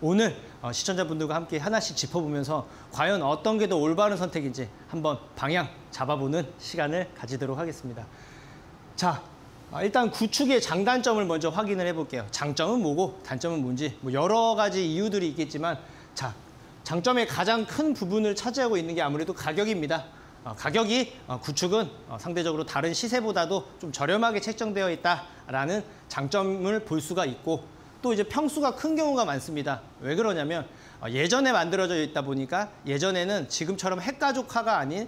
오늘 시청자분들과 함께 하나씩 짚어보면서 과연 어떤 게 더 올바른 선택인지 한번 방향 잡아보는 시간을 가지도록 하겠습니다. 자, 일단 구축의 장단점을 먼저 확인을 해볼게요. 장점은 뭐고 단점은 뭔지 뭐 여러 가지 이유들이 있겠지만 자, 장점의 가장 큰 부분을 차지하고 있는 게 아무래도 가격입니다. 가격이 구축은 상대적으로 다른 시세보다도 좀 저렴하게 책정되어 있다라는 장점을 볼 수가 있고 또 이제 평수가 큰 경우가 많습니다. 왜 그러냐면 예전에 만들어져 있다 보니까 예전에는 지금처럼 핵가족화가 아닌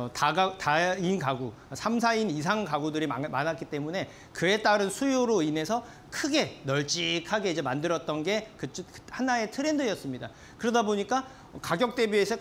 다인 가구, 3, 4인 이상 가구들이 많았기 때문에 그에 따른 수요로 인해서 크게 널찍하게 이제 만들었던 게 하나의 트렌드였습니다. 그러다 보니까 가격 대비해서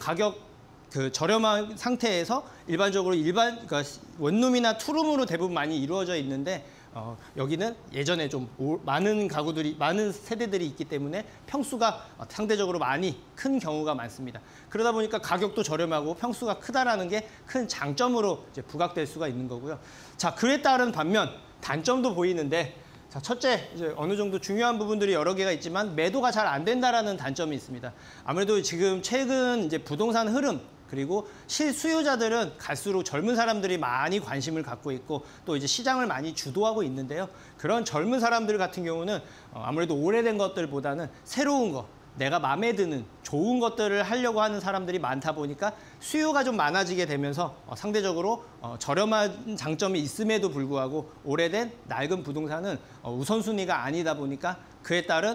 저렴한 상태에서 일반적으로 그러니까 원룸이나 투룸으로 대부분 많이 이루어져 있는데 여기는 예전에 좀 많은 세대들이 있기 때문에 평수가 상대적으로 많이 큰 경우가 많습니다. 그러다 보니까 가격도 저렴하고 평수가 크다라는 게 큰 장점으로 이제 부각될 수가 있는 거고요. 자, 그에 따른 반면 단점도 보이는데 자, 첫째, 이제 어느 정도 중요한 부분들이 여러 개가 있지만 매도가 잘 안 된다라는 단점이 있습니다. 아무래도 지금 최근 이제 부동산 흐름 그리고 실수요자들은 갈수록 젊은 사람들이 많이 관심을 갖고 있고 또 이제 시장을 많이 주도하고 있는데요. 그런 젊은 사람들 같은 경우는 아무래도 오래된 것들보다는 새로운 거, 내가 마음에 드는 좋은 것들을 하려고 하는 사람들이 많다 보니까 수요가 좀 많아지게 되면서 상대적으로 저렴한 장점이 있음에도 불구하고 오래된 낡은 부동산은 우선순위가 아니다 보니까 그에 따른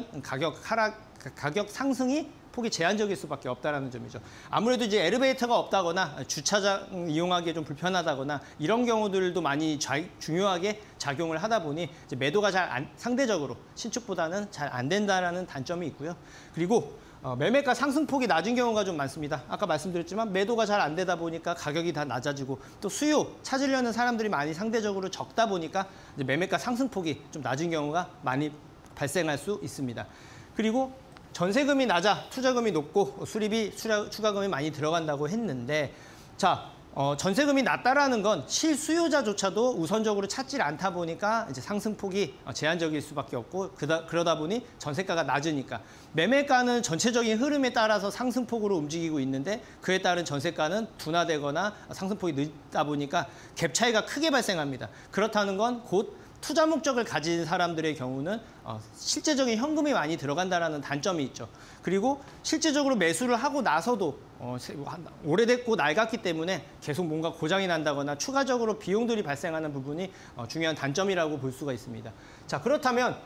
가격 상승이 폭이 제한적일 수밖에 없다는 점이죠. 아무래도 이제 엘리베이터가 없다거나 주차장 이용하기 좀 불편하다거나 이런 경우들도 많이 중요하게 작용을 하다 보니 이제 매도가 상대적으로 신축보다는 잘 안 된다라는 단점이 있고요. 그리고 매매가 상승폭이 낮은 경우가 좀 많습니다. 아까 말씀드렸지만 매도가 잘 안 되다 보니까 가격이 다 낮아지고 또 수요 찾으려는 사람들이 많이 상대적으로 적다 보니까 이제 매매가 상승폭이 좀 낮은 경우가 많이 발생할 수 있습니다. 그리고 전세금이 낮아 투자금이 높고 수리비, 추가금이 많이 들어간다고 했는데 자, 전세금이 낮다라는 건 실수요자조차도 우선적으로 찾지 않다 보니까 이제 상승폭이 제한적일 수밖에 없고 그러다 보니 전세가가 낮으니까 매매가는 전체적인 흐름에 따라서 상승폭으로 움직이고 있는데 그에 따른 전세가는 둔화되거나 상승폭이 늦다 보니까 갭 차이가 크게 발생합니다. 그렇다는 건 곧 투자 목적을 가진 사람들의 경우는 실제적인 현금이 많이 들어간다는 단점이 있죠. 그리고 실제적으로 매수를 하고 나서도 오래됐고 낡았기 때문에 계속 뭔가 고장이 난다거나 추가적으로 비용들이 발생하는 부분이 중요한 단점이라고 볼 수가 있습니다. 자, 그렇다면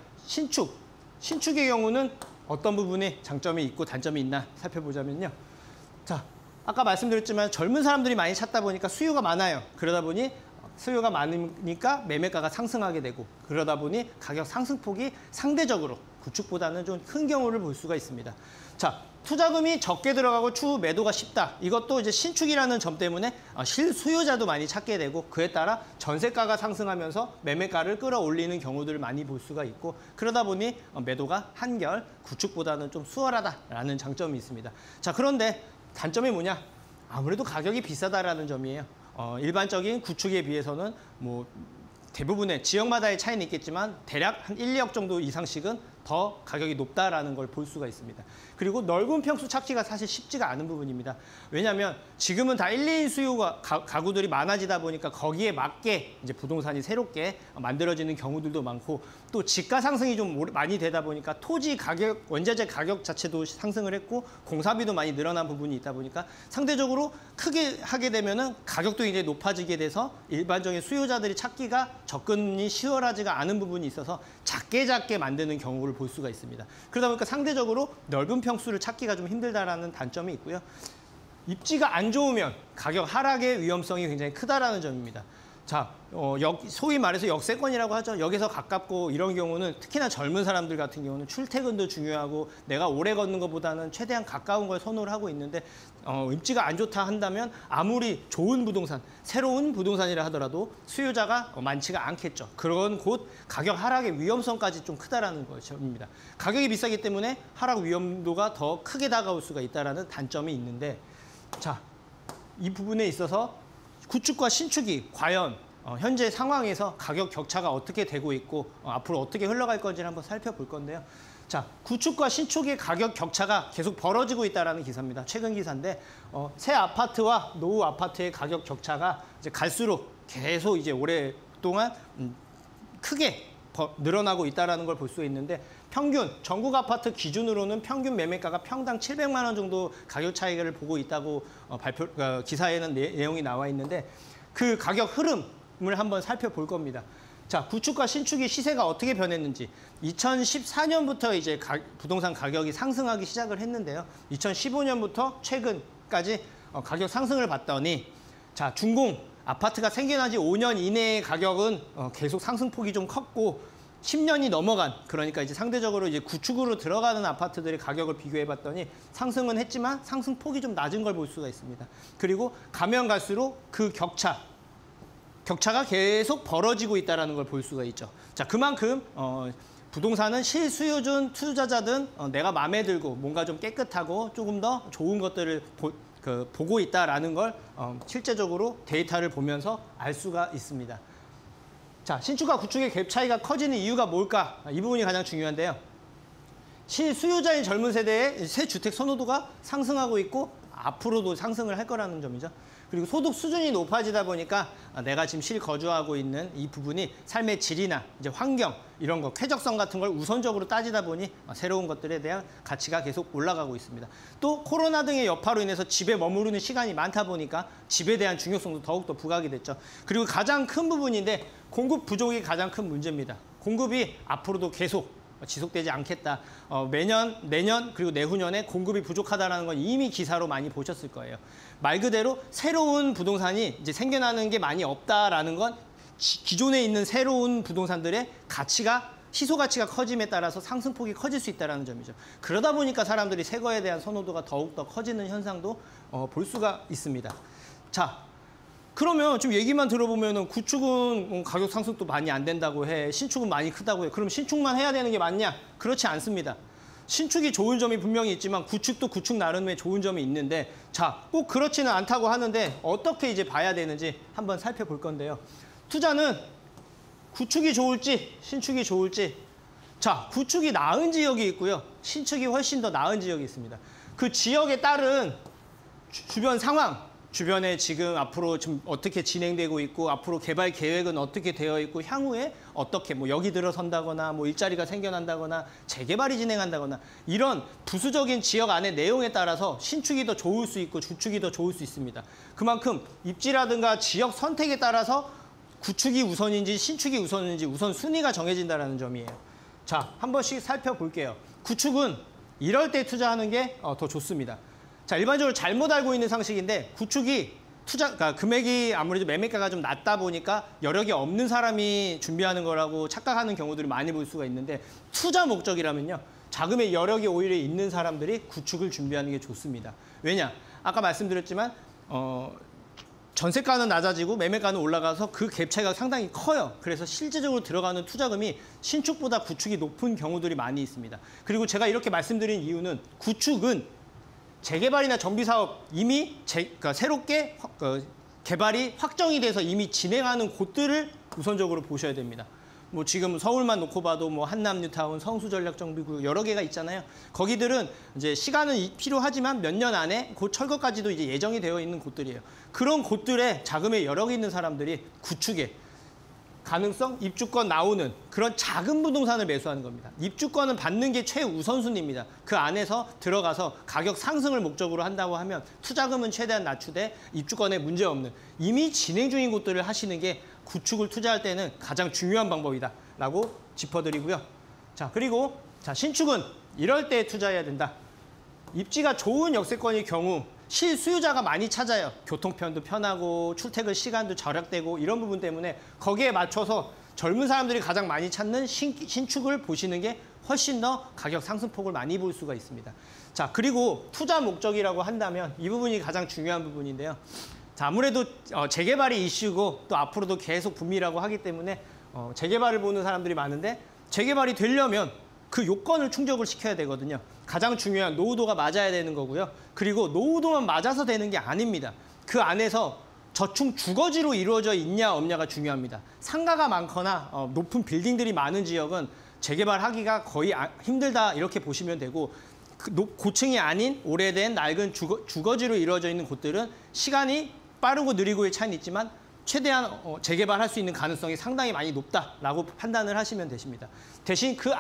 신축의 경우는 어떤 부분에 장점이 있고 단점이 있나 살펴보자면요. 자, 아까 말씀드렸지만 젊은 사람들이 많이 찾다 보니까 수요가 많아요. 그러다 보니 수요가 많으니까 매매가가 상승하게 되고 그러다 보니 가격 상승폭이 상대적으로 구축보다는 좀 큰 경우를 볼 수가 있습니다. 자, 투자금이 적게 들어가고 추후 매도가 쉽다. 이것도 이제 신축이라는 점 때문에 실수요자도 많이 찾게 되고 그에 따라 전세가가 상승하면서 매매가를 끌어올리는 경우들을 많이 볼 수가 있고 그러다 보니 매도가 한결 구축보다는 좀 수월하다라는 장점이 있습니다. 자, 그런데 단점이 뭐냐? 아무래도 가격이 비싸다라는 점이에요. 일반적인 구축에 비해서는 뭐 대부분의 지역마다의 차이는 있겠지만 대략 한 1, 2억 정도 이상씩은 더 가격이 높다라는 걸 볼 수가 있습니다. 그리고 넓은 평수 찾기가 사실 쉽지가 않은 부분입니다. 왜냐하면 지금은 다 1, 2인 수요가 가구들이 많아지다 보니까 거기에 맞게 이제 부동산이 새롭게 만들어지는 경우들도 많고 또 집가 상승이 좀 많이 되다 보니까 토지 가격, 원자재 가격 자체도 상승을 했고 공사비도 많이 늘어난 부분이 있다 보니까 상대적으로 크게 하게 되면은 가격도 이제 높아지게 돼서 일반적인 수요자들이 찾기가 접근이 수월하지가 않은 부분이 있어서 작게 만드는 경우를 볼 수가 있습니다. 그러다 보니까 상대적으로 넓은 평수를 찾기가 좀 힘들다라는 단점이 있고요. 입지가 안 좋으면 가격 하락의 위험성이 굉장히 크다라는 점입니다. 자, 소위 말해서 역세권이라고 하죠. 역에서 가깝고 이런 경우는 특히나 젊은 사람들 같은 경우는 출퇴근도 중요하고 내가 오래 걷는 것보다는 최대한 가까운 걸 선호를 하고 있는데 입지가 안 좋다 한다면 아무리 좋은 부동산, 새로운 부동산이라 하더라도 수요자가 많지가 않겠죠. 그런 곧 가격 하락의 위험성까지 좀 크다라는 것입니다. 가격이 비싸기 때문에 하락 위험도가 더 크게 다가올 수가 있다는 단점이 있는데 자, 이 부분에 있어서 구축과 신축이 과연 현재 상황에서 가격 격차가 어떻게 되고 있고 앞으로 어떻게 흘러갈 건지를 한번 살펴볼 건데요. 자, 구축과 신축의 가격 격차가 계속 벌어지고 있다는 기사입니다. 최근 기사인데 새 아파트와 노후 아파트의 가격 격차가 이제 갈수록 계속 이제 오랫동안 크게 늘어나고 있다는 걸 볼 수 있는데 평균 전국 아파트 기준으로는 평균 매매가가 평당 700만 원 정도 가격 차이를 보고 있다고 기사에는 내용이 나와 있는데 그 가격 흐름을 한번 살펴볼 겁니다. 자, 구축과 신축의 시세가 어떻게 변했는지 2014년부터 이제 부동산 가격이 상승하기 시작을 했는데요. 2015년부터 최근까지 가격 상승을 봤더니 자, 준공 아파트가 생겨난 지 5년 이내의 가격은 계속 상승폭이 좀 컸고 10년이 넘어간 그러니까 이제 상대적으로 이제 구축으로 들어가는 아파트들의 가격을 비교해 봤더니 상승은 했지만 상승폭이 좀 낮은 걸 볼 수가 있습니다. 그리고 가면 갈수록 그 격차가 계속 벌어지고 있다는 걸 볼 수가 있죠. 자, 그만큼 부동산은 실수요준 투자자든 내가 마음에 들고 뭔가 좀 깨끗하고 조금 더 좋은 것들을 보고 있다라는 걸 실제적으로 데이터를 보면서 알 수가 있습니다. 자, 신축과 구축의 갭 차이가 커지는 이유가 뭘까? 이 부분이 가장 중요한데요. 실수요자인 젊은 세대의 새 주택 선호도가 상승하고 있고 앞으로도 상승을 할 거라는 점이죠. 그리고 소득 수준이 높아지다 보니까 내가 지금 실거주하고 있는 이 부분이 삶의 질이나 이제 환경 이런 거 쾌적성 같은 걸 우선적으로 따지다 보니 새로운 것들에 대한 가치가 계속 올라가고 있습니다. 또 코로나 등의 여파로 인해서 집에 머무르는 시간이 많다 보니까 집에 대한 중요성도 더욱더 부각이 됐죠. 그리고 가장 큰 부분인데 공급 부족이 가장 큰 문제입니다. 공급이 앞으로도 계속 지속되지 않겠다. 매년, 내년, 그리고 내후년에 공급이 부족하다는 건 이미 기사로 많이 보셨을 거예요. 말 그대로 새로운 부동산이 이제 생겨나는 게 많이 없다라는 건 기존에 있는 새로운 부동산들의 시소 가치가 커짐에 따라서 상승폭이 커질 수 있다는 점이죠. 그러다 보니까 사람들이 새 거에 대한 선호도가 더욱더 커지는 현상도 볼 수가 있습니다. 자, 그러면 좀 얘기만 들어보면은 구축은 가격 상승도 많이 안 된다고 해. 신축은 많이 크다고 해. 그럼 신축만 해야 되는 게 맞냐? 그렇지 않습니다. 신축이 좋은 점이 분명히 있지만 구축도 구축 나름의 좋은 점이 있는데 자, 꼭 그렇지는 않다고 하는데 어떻게 이제 봐야 되는지 한번 살펴볼 건데요. 투자는 구축이 좋을지 신축이 좋을지 자, 구축이 나은 지역이 있고요. 신축이 훨씬 더 나은 지역이 있습니다. 그 지역에 따른 주변 상황 주변에 지금 앞으로 좀 어떻게 진행되고 있고 앞으로 개발 계획은 어떻게 되어 있고 향후에 어떻게 뭐 여기 들어선다거나 뭐 일자리가 생겨난다거나 재개발이 진행한다거나 이런 부수적인 지역 안의 내용에 따라서 신축이 더 좋을 수 있고 구축이 더 좋을 수 있습니다. 그만큼 입지라든가 지역 선택에 따라서 구축이 우선인지 신축이 우선인지 우선 순위가 정해진다는 점이에요. 자, 한 번씩 살펴볼게요. 구축은 이럴 때 투자하는 게 더 좋습니다. 자, 일반적으로 잘못 알고 있는 상식인데 구축이 그러니까 금액이 아무래도 매매가가 좀 낮다 보니까 여력이 없는 사람이 준비하는 거라고 착각하는 경우들을 많이 볼 수가 있는데 투자 목적이라면요. 자금의 여력이 오히려 있는 사람들이 구축을 준비하는 게 좋습니다. 왜냐? 아까 말씀드렸지만 전세가는 낮아지고 매매가는 올라가서 그 갭 차이가 상당히 커요. 그래서 실질적으로 들어가는 투자금이 신축보다 구축이 높은 경우들이 많이 있습니다. 그리고 제가 이렇게 말씀드린 이유는 구축은 재개발이나 정비사업 이미 그러니까 새롭게 개발이 확정이 돼서 이미 진행하는 곳들을 우선적으로 보셔야 됩니다. 뭐 지금 서울만 놓고 봐도 뭐 한남 뉴타운, 성수전략정비구역 여러 개가 있잖아요. 거기들은 이제 시간은 필요하지만 몇 년 안에 곧 철거까지도 이제 예정이 되어 있는 곳들이에요. 그런 곳들에 자금의 여력이 있는 사람들이 구축에 가능성, 입주권 나오는 그런 작은 부동산을 매수하는 겁니다. 입주권은 받는 게 최우선순위입니다. 그 안에서 들어가서 가격 상승을 목적으로 한다고 하면 투자금은 최대한 낮추되 입주권에 문제없는 이미 진행 중인 곳들을 하시는 게 구축을 투자할 때는 가장 중요한 방법이다라고 짚어드리고요. 자, 그리고 신축은 이럴 때 투자해야 된다. 입지가 좋은 역세권의 경우 실수요자가 많이 찾아요. 교통편도 편하고 출퇴근 시간도 절약되고 이런 부분 때문에 거기에 맞춰서 젊은 사람들이 가장 많이 찾는 신축을 보시는 게 훨씬 더 가격 상승폭을 많이 볼 수가 있습니다. 자, 그리고 투자 목적이라고 한다면 이 부분이 가장 중요한 부분인데요. 자, 아무래도 재개발이 이슈고 또 앞으로도 계속 붐이라고 하기 때문에 재개발을 보는 사람들이 많은데 재개발이 되려면 그 요건을 충족을 시켜야 되거든요. 가장 중요한 노후도가 맞아야 되는 거고요. 그리고 노후도만 맞아서 되는 게 아닙니다. 그 안에서 저층 주거지로 이루어져 있냐 없냐가 중요합니다. 상가가 많거나 높은 빌딩들이 많은 지역은 재개발하기가 거의 힘들다 이렇게 보시면 되고 고층이 아닌 오래된 낡은 주거지로 이루어져 있는 곳들은 시간이 빠르고 느리고의 차이는 있지만 최대한 재개발할 수 있는 가능성이 상당히 많이 높다라고 판단을 하시면 되십니다. 대신 그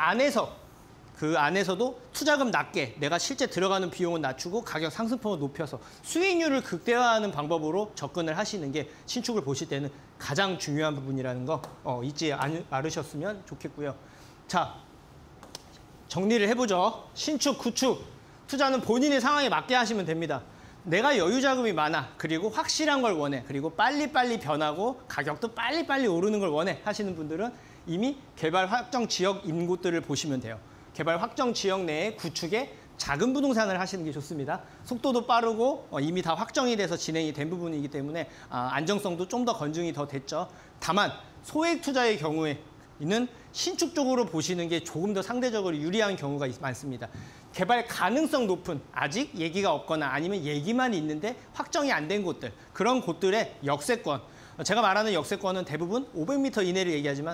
안에서도 투자금 낮게 내가 실제 들어가는 비용은 낮추고 가격 상승폭을 높여서 수익률을 극대화하는 방법으로 접근을 하시는 게 신축을 보실 때는 가장 중요한 부분이라는 거 잊지 않으셨으면 좋겠고요. 자, 정리를 해보죠. 신축, 구축, 투자는 본인의 상황에 맞게 하시면 됩니다. 내가 여유 자금이 많아, 그리고 확실한 걸 원해, 그리고 빨리빨리 변하고 가격도 빨리빨리 오르는 걸 원해 하시는 분들은 이미 개발 확정 지역인 곳들을 보시면 돼요. 개발 확정 지역 내에 구축에 작은 부동산을 하시는 게 좋습니다. 속도도 빠르고 이미 다 확정이 돼서 진행이 된 부분이기 때문에 안정성도 좀 더 건증이 더 됐죠. 다만 소액 투자의 경우에는 신축 쪽으로 보시는 게 조금 더 상대적으로 유리한 경우가 많습니다. 개발 가능성 높은 아직 얘기가 없거나 아니면 얘기만 있는데 확정이 안 된 곳들, 그런 곳들의 역세권, 제가 말하는 역세권은 대부분 500m 이내를 얘기하지만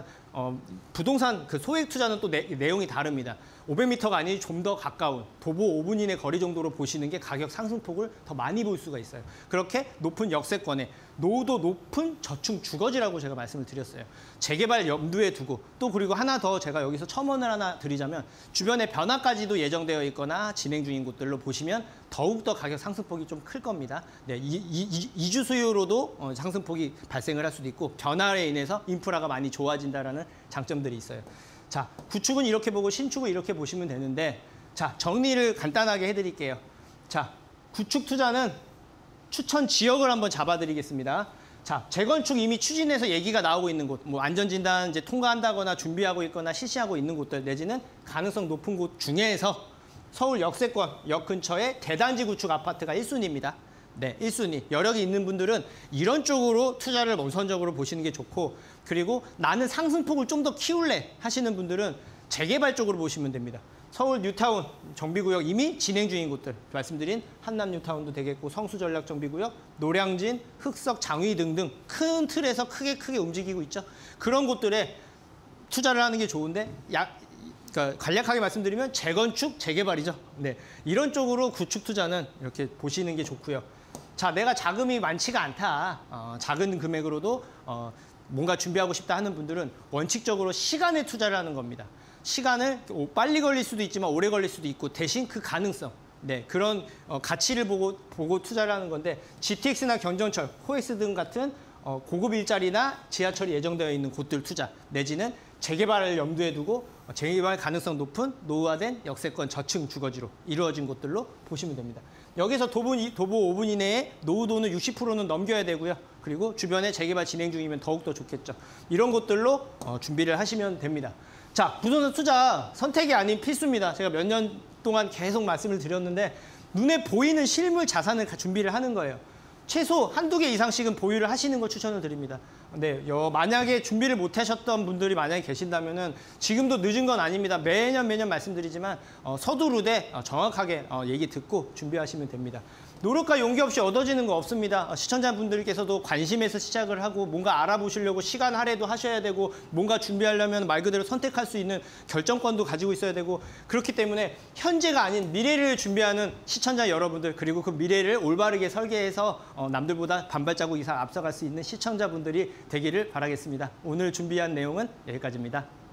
부동산 그 소액 투자는 또 내용이 다릅니다. 500m가 아니라 좀 더 가까운 도보 5분 이내 거리 정도로 보시는 게 가격 상승폭을 더 많이 볼 수가 있어요. 그렇게 높은 역세권에 노후도 높은 저층 주거지라고 제가 말씀을 드렸어요. 재개발 염두에 두고 또 그리고 하나 더 제가 여기서 첨언을 하나 드리자면 주변에 변화까지도 예정되어 있거나 진행 중인 곳들로 보시면 더욱더 가격 상승폭이 좀 클 겁니다. 네, 이주 수요로도 상승폭이 발생을 할 수도 있고 변화로 인해서 인프라가 많이 좋아진다라는 장점들이 있어요. 자, 구축은 이렇게 보고 신축은 이렇게 보시면 되는데 자, 정리를 간단하게 해드릴게요. 자, 구축 투자는 추천 지역을 한번 잡아드리겠습니다. 자, 재건축 이미 추진해서 얘기가 나오고 있는 곳, 뭐 안전진단 이제 통과한다거나 준비하고 있거나 실시하고 있는 곳들 내지는 가능성 높은 곳 중에서 서울 역세권, 역 근처에 대단지 구축 아파트가 1순위입니다. 네, 1순위. 여력이 있는 분들은 이런 쪽으로 투자를 우선적으로 보시는 게 좋고 그리고 나는 상승폭을 좀 더 키울래 하시는 분들은 재개발 쪽으로 보시면 됩니다. 서울 뉴타운 정비구역 이미 진행 중인 곳들 말씀드린 한남 뉴타운도 되겠고 성수전략 정비구역, 노량진, 흑석, 장위 등등 큰 틀에서 크게 움직이고 있죠. 그런 곳들에 투자를 하는 게 좋은데 그러니까 간략하게 말씀드리면 재건축, 재개발이죠. 네, 이런 쪽으로 구축 투자는 이렇게 보시는 게 좋고요. 자, 내가 자금이 많지가 않다. 작은 금액으로도 뭔가 준비하고 싶다 하는 분들은 원칙적으로 시간에 투자를 하는 겁니다. 시간을 빨리 걸릴 수도 있지만 오래 걸릴 수도 있고 대신 그 가능성, 네, 그런 가치를 보고 투자를 하는 건데 GTX나 경전철, 코엑스 등 같은 고급 일자리나 지하철이 예정되어 있는 곳들 투자 내지는 재개발을 염두에 두고 재개발 가능성 높은 노후화된 역세권 저층 주거지로 이루어진 곳들로 보시면 됩니다. 여기서 도보 5분 이내에 노후도는 60%는 넘겨야 되고요. 그리고 주변에 재개발 진행 중이면 더욱더 좋겠죠. 이런 곳들로 준비를 하시면 됩니다. 자, 부동산 투자 선택이 아닌 필수입니다. 제가 몇 년 동안 계속 말씀을 드렸는데 눈에 보이는 실물 자산을 준비를 하는 거예요. 최소 한두 개 이상씩은 보유를 하시는 걸 추천을 드립니다. 네, 만약에 준비를 못 하셨던 분들이 만약에 계신다면은 지금도 늦은 건 아닙니다. 매년 말씀드리지만 서두르되 정확하게 얘기 듣고 준비하시면 됩니다. 노력과 용기 없이 얻어지는 거 없습니다. 시청자분들께서도 관심에서 시작을 하고 뭔가 알아보시려고 시간 할애도 하셔야 되고 뭔가 준비하려면 말 그대로 선택할 수 있는 결정권도 가지고 있어야 되고 그렇기 때문에 현재가 아닌 미래를 준비하는 시청자 여러분들 그리고 그 미래를 올바르게 설계해서 남들보다 반발자국 이상 앞서갈 수 있는 시청자분들이 되기를 바라겠습니다. 오늘 준비한 내용은 여기까지입니다.